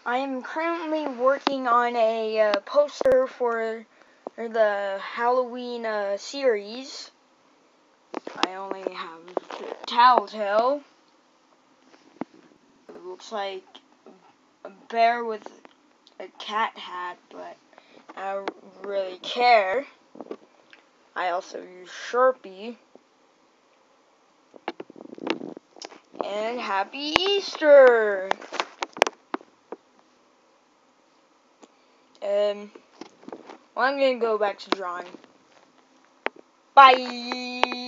I am currently working on a poster for the Halloween series. I only have the Tattletale. It looks like a bear with a cat hat, but I don't really care. I also use Sharpie. And Happy Easter! Well, I'm gonna go back to drawing. Bye!